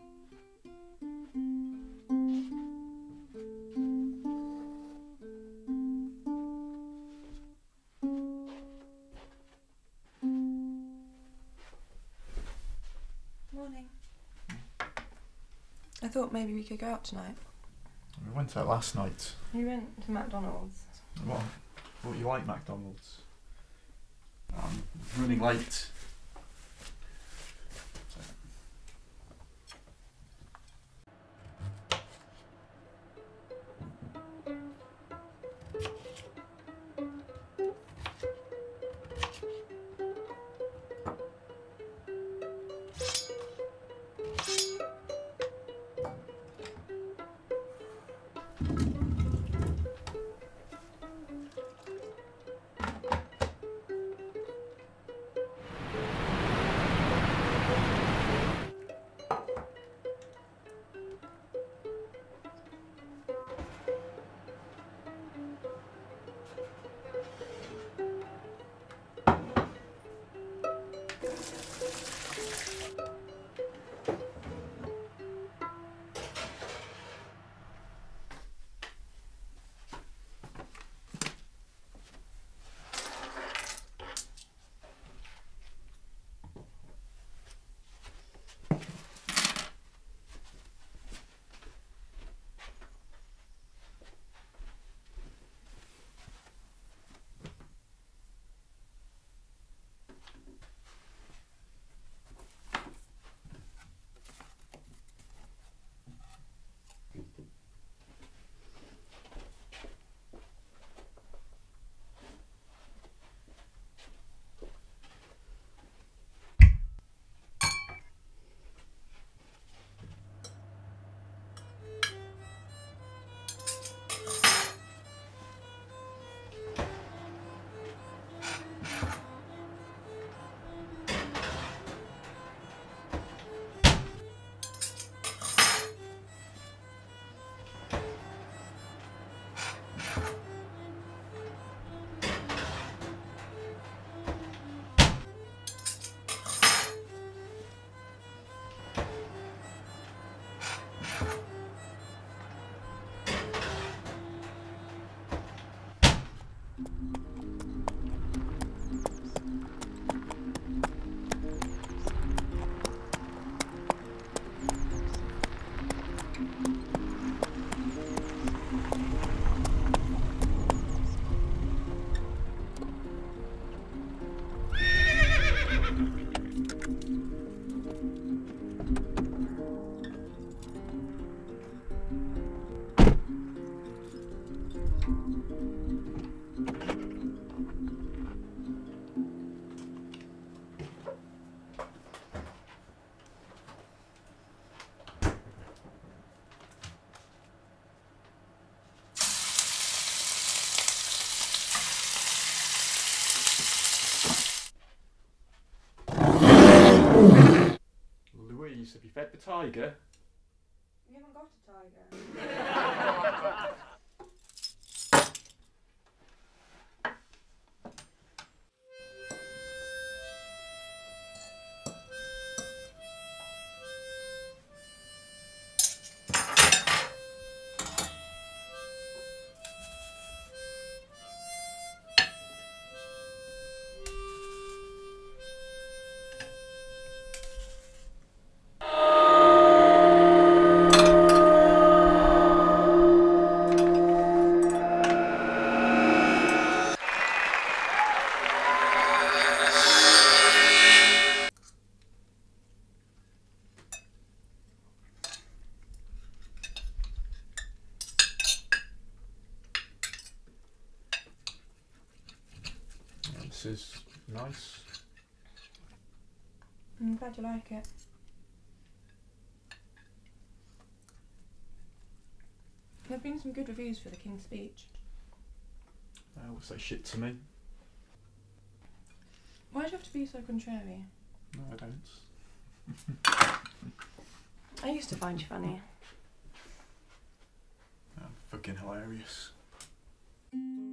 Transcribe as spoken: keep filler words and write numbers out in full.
Morning. I thought maybe we could go out tonight. We went out last night. We went to McDonald's. What? What you like McDonald's? I'm running late. Louise, have you fed the tiger? We haven't got a tiger. This is nice. I'm glad you like it. There have been some good reviews for the King's Speech. They all say shit to me. Why do you have to be so contrary? No, I don't. I used to find you funny. I'm fucking hilarious. Mm.